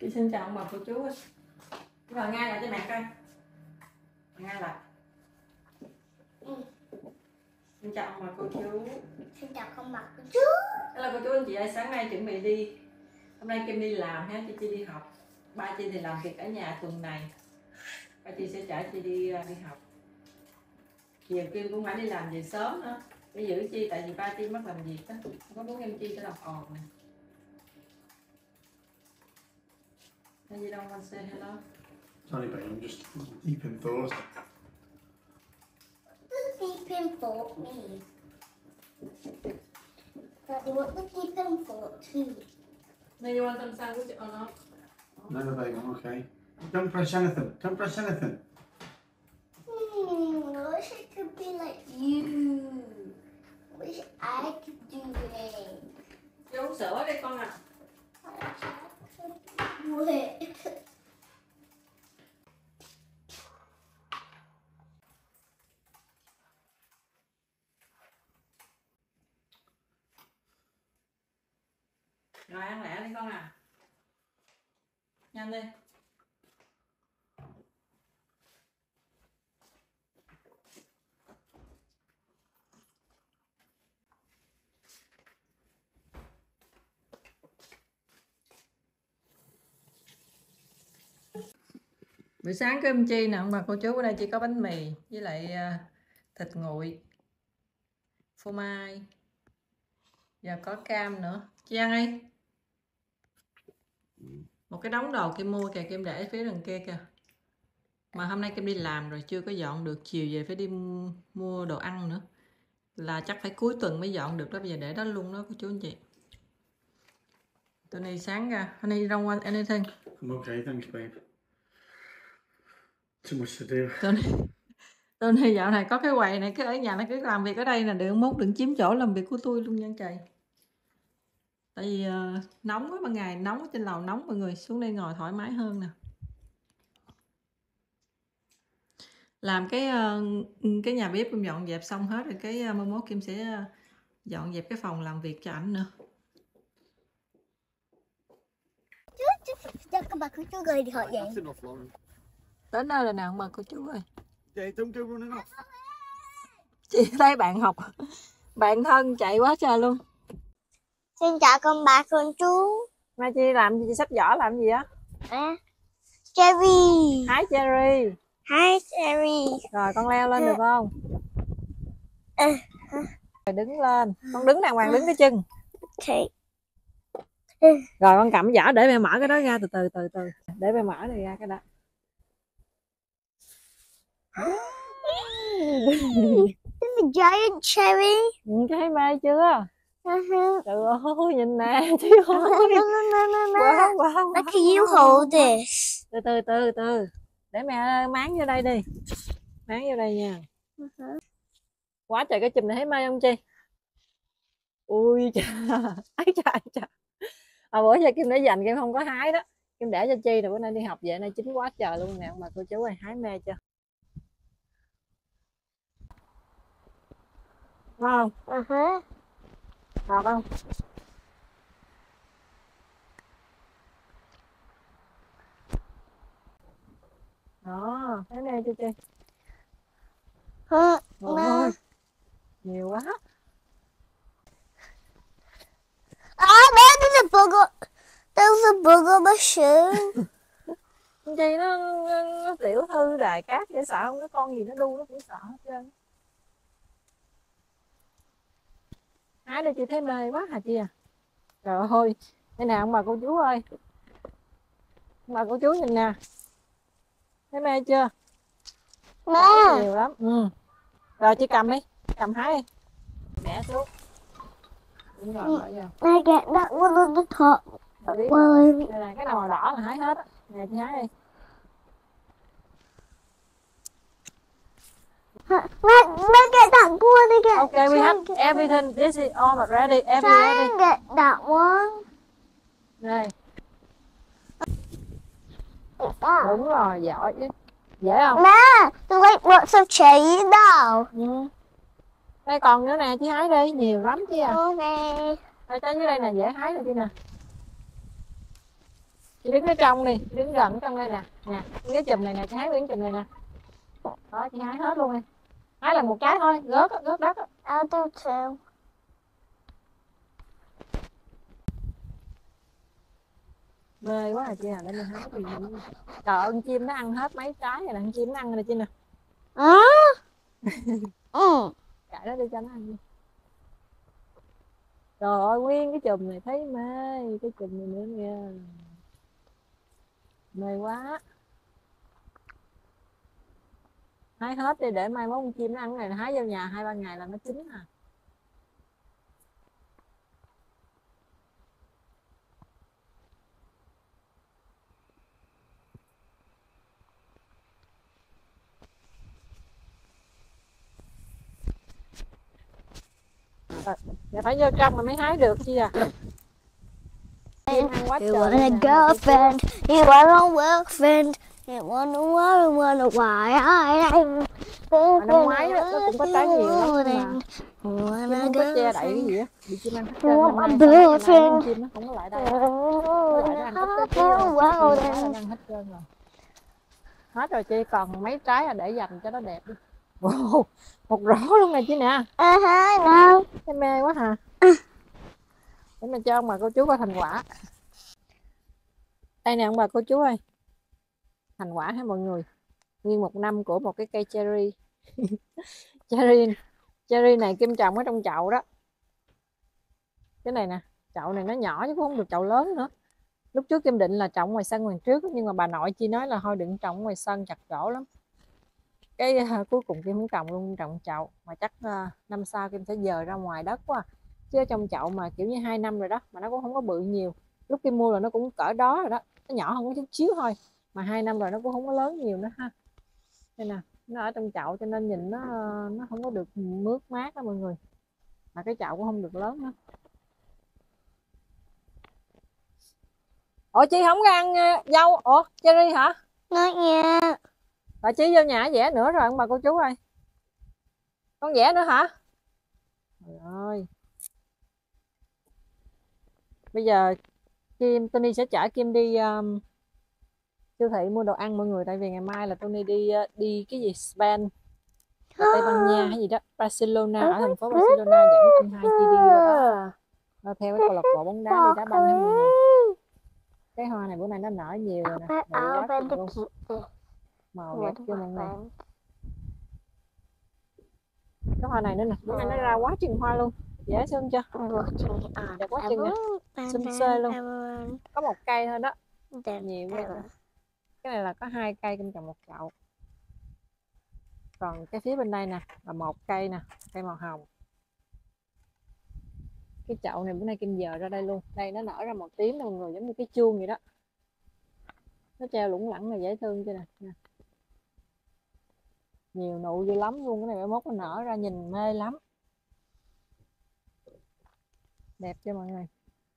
Chị xin chào ông bà cô chú. Rồi ngay lại cho mẹ coi. Ngay lại. Xin chào ông bà cô chú. Xin chào ông bà cô chú. Hello cô chú anh chị ơi, sáng nay chuẩn bị đi. Hôm nay Kim đi làm ha, chị đi học. Ba chị thì làm việc ở nhà tuần này. Ba chị sẽ chở chị đi học. Chiều Kim cũng phải đi làm về sớm nữa. Để giữ chi tại vì ba chị mất làm việc á. Không có muốn em chi phải làm ồn nè. Hay gì đâu anh say hello. Sorry, babe, I'm just deep in thought. Deep in thought me. But you want the deep in thought too. No, you want some sandwich or not? No, babe, I'm okay. Don't press anything. Don't press anything. I wish I could be like you. I wish I could do it. Đi uống sữa đi con à. I wish I could do it. Rồi ăn lẹ đi con à. Nhanh đi. Buổi sáng cơm chi nè ông bà cô chú, ở đây chỉ có bánh mì với lại thịt nguội, phô mai, và có cam nữa. Chị ăn đi. Một cái đống đồ Kim mua kìa, Kim để phía đằng kia kìa. Mà hôm nay Kim đi làm rồi chưa có dọn được, chiều về phải đi mua đồ ăn nữa. Là chắc phải cuối tuần mới dọn được đó, bây giờ để đó luôn đó cô chú anh chị. Tony sáng ra, honey don't want anything. I'm okay, thanks, babe. Too much to do. Tony dạo này có cái quầy này, cứ ở nhà nó cứ làm việc ở đây nè, đừng chiếm chỗ làm việc của tôi luôn nha trời. Tại vì nóng quá, ban ngày nóng, trên lầu nóng, mọi người xuống đây ngồi thoải mái hơn nè. Làm cái nhà bếp Kim dọn dẹp xong hết rồi, cái mai mốt Kim sẽ dọn dẹp cái phòng làm việc cho ảnh nữa. Chắc các bà cô chú gửi điện thoại vậy. Đến đâu rồi nào mà cô chú ơi. Jay, don't go running off. Chị thấy bạn học, bạn thân chạy quá trời luôn. Xin chào con bà cô chú. Mai Chi làm gì, chị xách giỏ làm gì á? Cherry. Hái cherry. Hi Cherry. Rồi con leo lên được không? Rồi đứng lên, con đứng đàng hoàng, đứng cái chân. Okay. Rồi con cầm giỏ để mẹ mở cái đó ra, từ từ. Để mẹ mở này ra cái đó. This is a giant cherry. Thấy mê chưa? Trời ơi, nhìn nè, trời ơi. Wow. How can you hold this? Từ. Để mẹ máng vô đây đi. Máng vô đây nha. Quá trời cái chùm này, thấy mê không Chi? Ui trời. Trời. Bữa giờ Kim để dành, Kim không có hái đó. Kim để cho Chi rồi bữa nay đi học về, nay chín quá trời luôn nè mà cô chú ơi, hái mê chưa? Ngon không? Ngọt không? Đó, thấy nè cho Chi. Ôi, nhiều quá. There's a bug. There's a bug on my shoe. Chi nó tiểu thư đài cát dễ sợ không? Cái con gì nó đu nó cũng sợ hết trơn. Hái đây chị thấy mê quá hả chị à? Trời ơi, đây nè ông bà cô chú ơi. Ông bà cô chú nhìn nè. Thấy mê chưa? Mẹ. Nhiều lắm. Rồi chị cầm đi, cầm hái đi. Mẹ xuống. Đúng rồi, bỏ vô. I get that one on the top. Đây này, cái nào màu đỏ là hái hết á. Nè chị hái đi. Let's get that one again. Okay, we have everything. This is all ready. Try Everything. and get that one. Đây, Get that. đúng rồi, giỏi chứ. Dễ không? Mẹ, there's like lots of cherry now. Đây còn nữa nè, chị hái đi, nhiều lắm chứ à. Okay. Đây trái dưới đây nè, dễ hái rồi chị nè. Chị đứng ở trong đi, đứng gần trong đây nè, nè cái chùm này nè, chị hái nguyên chùm này nè, đó chị hái hết luôn đi, hái là một cái thôi, gớt đất. I'll do two. Mê quá à chị à, để mình hái gì nữa. Trời ơi, con chim nó ăn hết mấy trái rồi nè, con chim nó ăn rồi chị nè. Cãi nó đi cho nó ăn đi. Trời ơi, nguyên cái chùm này thấy mê, cái chùm này nữa nha. Mê quá. Hái hết đi để mai mốt con chim nó ăn này, hái vô nhà 2-3 ngày là nó chín à. Dạ phải vô trong mà mới hái được chứ à. Chim ăn quá You trời want a luôn nè, girlfriend, you want a workfriend, you wanna why mà năm ngoái đó, nó cũng có trái nhiều lắm nhưng mà chim wanna không có che đậy cái girlfriend. gì á, bị chim ăn hết You trơn. want Năm a nay sao mấy ngày nay boyfriend. con chim nó không có lại đây, nó lại nó ăn hết cái nó ăn hết trơn rồi. Hết rồi chị, còn mấy trái là để dành cho nó đẹp đi. Wow, một rổ luôn nè chị nè. No. Thấy mê quá hả? Để mình cho ông bà cô chú coi thành quả. Đây nè ông bà cô chú ơi, thành quả hả mọi người, nguyên một năm của một cái cây cherry. cherry này Kim trồng ở trong chậu đó. Cái này nè, chậu này nó nhỏ chứ cũng không được chậu lớn nữa. Lúc trước Kim định là trồng ngoài sân ngoài trước, nhưng mà bà nội chi nói là thôi đừng trồng ngoài sân chặt gỗ lắm. Cái cuối cùng Kim không trồng luôn, trồng chậu mà chắc năm sau Kim sẽ dời ra ngoài đất quá. Chứ ở trong chậu mà kiểu như 2 năm rồi đó mà nó cũng không có bự nhiều. Lúc Kim mua là nó cũng cỡ đó rồi đó, nó nhỏ hơn có chút xíu thôi, mà 2 năm rồi nó cũng không có lớn nhiều nữa ha. Đây nè, nó ở trong chậu cho nên nhìn nó không có được mướt mát đó mọi người, mà cái chậu cũng không được lớn nữa. Ủa chị không có ăn dâu, ủa cherry hả? Not yet. Bà Chí vô nhà vẽ nữa rồi ông bà cô chú ơi. Con vẽ nữa hả? Trời ơi. Bây giờ Tony sẽ chở Kim đi siêu thị mua đồ ăn mọi người, tại vì ngày mai là Tony đi cái gì Spain, Tây Ban Nha hay gì đó, Barcelona, ở thành phố Barcelona, dẫn anh hai chị đi đó, theo cái câu lạc bộ bóng đá đi đá banh hay mọi người. Cái hoa này bữa nay nó nở nhiều rồi nè, bự quá chừng luôn. Màu đẹp chưa mọi người. Cái hoa này nữa nè, bữa nay nó ra quá chừng hoa luôn, dễ thương chưa? Đẹp quá chừng nè, xinh xê luôn. Có một cây thôi đó, nhiều quá. Cái này là có 2 cây Kim trồng một chậu. Còn cái phía bên đây nè là một cây nè, cây màu hồng. Cái chậu này bữa nay Kim dời ra đây luôn, đây nó nở ra màu tím nè mọi người, giống như cái chuông vậy đó, nó treo lủng lẳng là dễ thương chưa nè. Nhiều nụ dữ lắm luôn, cái này mai mốt nó nở ra nhìn mê lắm, đẹp chưa mọi người.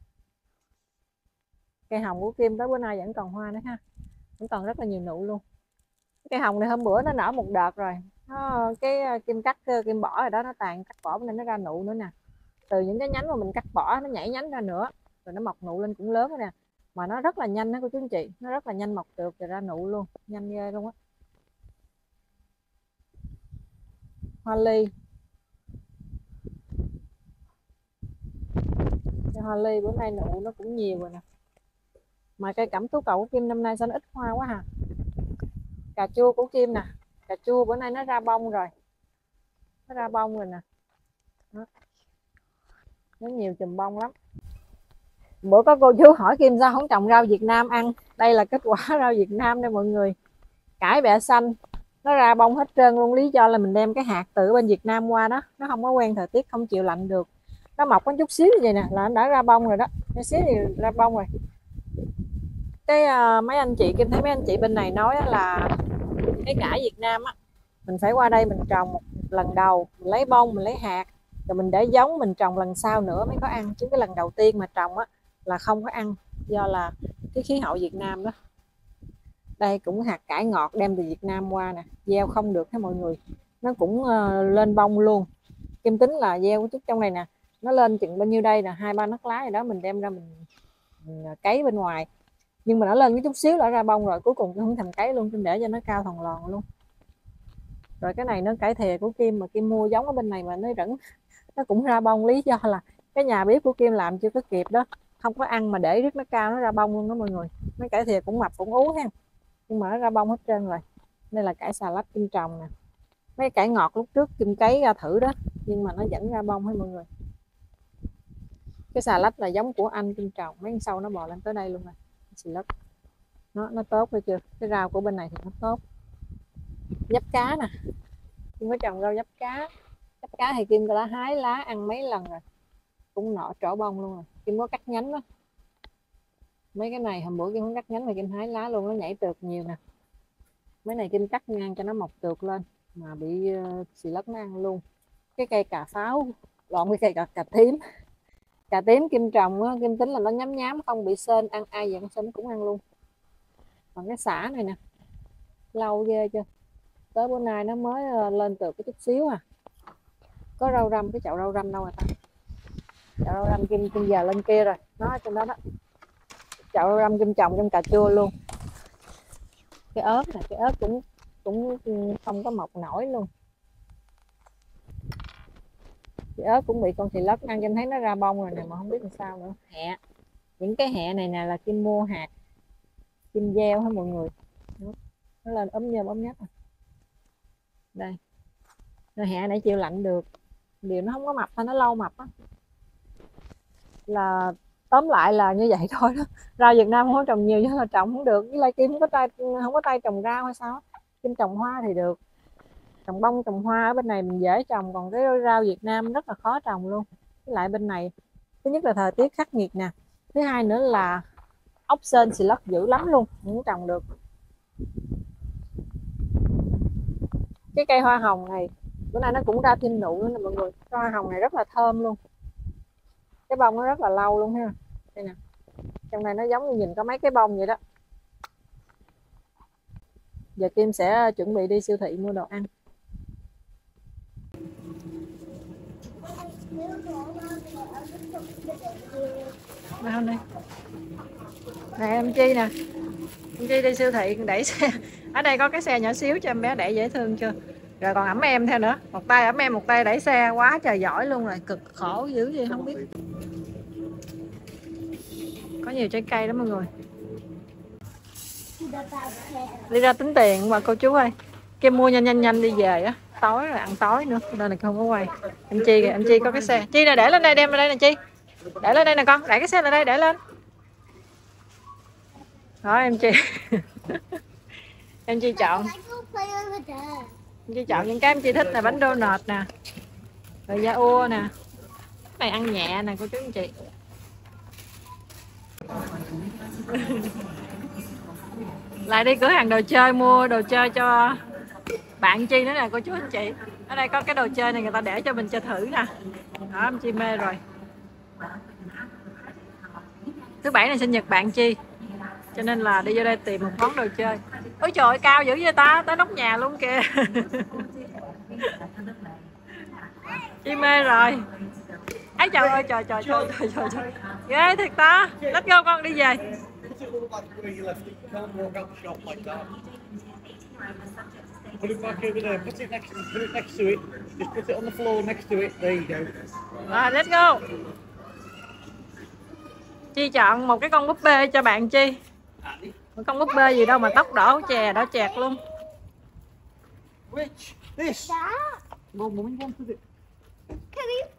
Cây hồng của Kim tới bữa nay vẫn còn hoa nữa ha, vẫn còn rất là nhiều nụ luôn. Cây hồng này hôm bữa nó nở một đợt rồi, cái Kim cắt Kim bỏ rồi đó, nó tàn cắt bỏ nên nó ra nụ nữa nè. Từ những cái nhánh mà mình cắt bỏ nó nhảy nhánh ra nữa, rồi nó mọc nụ lên cũng lớn rồi nè, mà nó rất là nhanh đó cô chú anh chị, nó rất là nhanh mọc được rồi ra nụ luôn, nhanh ghê luôn á. Hoa ly, cây hoa ly bữa nay nụ nó cũng nhiều rồi nè. Mà cây cẩm tú cầu của Kim năm nay sao nó ít hoa quá hà. Cà chua của Kim nè, cà chua bữa nay nó ra bông rồi, nó ra bông rồi nè đó. Nó nhiều chùm bông lắm. Bữa có cô chú hỏi Kim sao không trồng rau Việt Nam ăn, đây là kết quả rau Việt Nam đây mọi người. Cải bẹ xanh nó ra bông hết trơn luôn, lý do là mình đem cái hạt từ bên Việt Nam qua đó, nó không có quen thời tiết, không chịu lạnh được, nó mọc có chút xíu như vậy nè là nó đã ra bông rồi đó, chút xíu thì ra bông rồi. Cái mấy anh chị Kim thấy mấy anh chị bên này nói là cái cải Việt Nam á, mình phải qua đây mình trồng một lần đầu, mình lấy bông mình lấy hạt rồi mình để giống, mình trồng lần sau nữa mới có ăn, chứ cái lần đầu tiên mà trồng á là không có ăn, do là cái khí hậu Việt Nam đó. Đây cũng hạt cải ngọt đem từ Việt Nam qua nè, gieo không được hết mọi người, nó cũng lên bông luôn. Kim tính là gieo chút trong này nè, nó lên chừng bao nhiêu đây nè, 2-3 nấc lá gì đó, mình đem ra mình cấy bên ngoài, Nhưng mà nó lên cái chút xíu đã ra bông rồi, cuối cùng không thành cấy luôn, Kim để cho nó cao thòn lòn luôn. Rồi cái này nó cải thìa của Kim mà Kim mua giống ở bên này mà nó cũng ra bông, lý do là cái nhà bếp của Kim làm chưa có kịp đó, không có ăn mà để rất nó cao nó ra bông luôn đó mọi người. Mấy cải thìa cũng mập cũng ú ha, nhưng mà nó ra bông hết trơn rồi. Đây là cải xà lách Kim trồng nè. Mấy cải ngọt lúc trước Kim cấy ra thử đó, nhưng mà nó vẫn ra bông hết mọi người. Cái xà lách là giống của anh Kim trồng, mấy con sâu nó bò lên tới đây luôn rồi. Xì lách nó tốt hay chưa. Cái rau của bên này thì nó tốt. Giáp cá nè, Kim có trồng rau giáp cá. Giáp cá thì Kim đã hái lá ăn mấy lần rồi, cũng nọ trổ bông luôn rồi. Kim có cắt nhánh đó. Mấy cái này hôm bữa Kim không cắt nhánh mà Kim hái lá luôn, nó nhảy tược nhiều nè. Mấy này Kim cắt ngang cho nó mọc tược lên mà bị xì lất nó ăn luôn. Cái cây cà pháo, lộn cái cây cà tím. Cà tím Kim trồng á, Kim tính là nó nhám nhám không bị sên, ăn ai vậy con sên cũng ăn luôn. Còn cái xả này nè, lâu ghê chưa, tới bữa nay nó mới lên tược cái chút xíu à. Có rau răm, cái chậu rau răm đâu rồi ta. Chậu rau răm Kim giờ lên kia rồi, nó ở trên đó đó. Chậu rau răm Kim trồng trong cà chua luôn. Cái ớt này, cái ớt cũng không có mọc nổi luôn. Cái ớt cũng bị con xì lất ăn, Kim thấy nó ra bông rồi nè mà không biết làm sao nữa. Hẹ, những cái hẹ này nè là Kim mua hạt Kim gieo hả mọi người. Nó lên ốm nhôm ốm nhách. Đây, rồi hẹ nãy chịu lạnh được, điều nó không có mập thôi, nó lâu mập á. Là tóm lại là như vậy thôi đó. Rau Việt Nam không có trồng nhiều chứ là trồng không được. Với lại Kim không có tay trồng rau hay sao. Kim trồng hoa thì được, trồng bông trồng hoa ở bên này mình dễ trồng, còn cái rau Việt Nam rất là khó trồng luôn. Với lại bên này thứ nhất là thời tiết khắc nghiệt nè, thứ hai nữa là ốc sên xì lất dữ lắm luôn, không trồng được. Cái cây hoa hồng này bữa nay nó cũng ra thêm nụ nữa nè mọi người. Cái hoa hồng này rất là thơm luôn, cái bông nó rất là lâu luôn ha. Đây nè, trong này nó giống như nhìn có mấy cái bông vậy đó. Giờ Kim sẽ chuẩn bị đi siêu thị mua đồ ăn. Đâu đây nè em Chi nè, em Chi đi siêu thị đẩy xe. Ở đây có cái xe nhỏ xíu cho em bé đẩy dễ thương chưa. Rồi còn ẵm em theo nữa, một tay ẵm em một tay đẩy xe, quá trời giỏi luôn rồi, cực khổ dữ gì không biết. Có nhiều trái cây đó mọi người. Đi ra tính tiền mà cô chú ơi. Kim mua nhanh đi về á, tối rồi ăn tối nữa nên là không có quay. Em Chi kìa, em Chi có cái xe. Chi này để lên đây, đem lên đây nè Chi. Để lên đây nè con, đẩy cái xe lên đây, để lên. Đó em Chi. Em Chi chọn. Em Chi chọn những cái em Chi thích là bánh donut nè. Rồi da ua nè. Cái này ăn nhẹ nè cô chú anh chị. Lại đi cửa hàng đồ chơi mua đồ chơi cho bạn Chi nữa nè cô chú anh chị. Ở đây có cái đồ chơi này người ta để cho mình chơi thử nè. Đó em Chi mê rồi. Thứ bảy này sinh nhật bạn Chi, cho nên là đi vô đây tìm một món đồ chơi. Ôi trời ơi, cao dữ vậy ta, tới nóc nhà luôn kìa. Chi mê rồi. Ấy trời ơi, trời. Ghê thiệt ta. Let's go con đi về. Put it back over there. Put it next to it. Just put it on the floor next to it. There you go. Rồi, let's go. Chi chọn một cái con búp bê cho bạn Chi. Một con búp bê gì đâu mà tóc đỏ chẹt luôn. Which? This? That? Well, Mummy wanted it. Can we